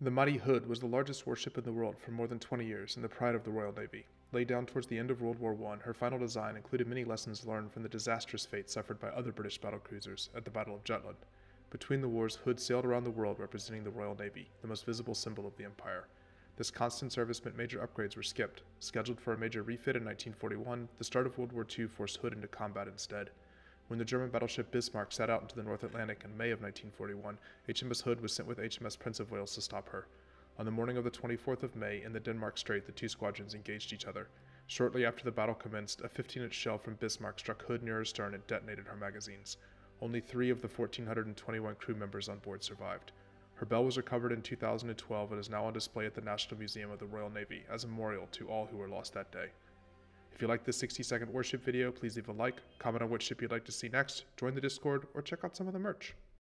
The mighty Hood was the largest warship in the world for more than 20 years and the pride of the Royal Navy. Laid down towards the end of World War I, her final design included many lessons learned from the disastrous fate suffered by other British battlecruisers at the Battle of Jutland. Between the wars, Hood sailed around the world representing the Royal Navy, the most visible symbol of the Empire. This constant service meant major upgrades were skipped. Scheduled for a major refit in 1941, the start of World War II forced Hood into combat instead. When the German battleship Bismarck set out into the North Atlantic in May of 1941, HMS Hood was sent with HMS Prince of Wales to stop her. On the morning of the 24th of May, in the Denmark Strait, the two squadrons engaged each other. Shortly after the battle commenced, a 15-inch shell from Bismarck struck Hood near her stern and detonated her magazines. Only 3 of the 1,421 crew members on board survived. Her bell was recovered in 2012 and is now on display at the National Museum of the Royal Navy as a memorial to all who were lost that day. If you like this 60-second warship video, please leave a like, comment on what ship you'd like to see next, join the Discord, or check out some of the merch.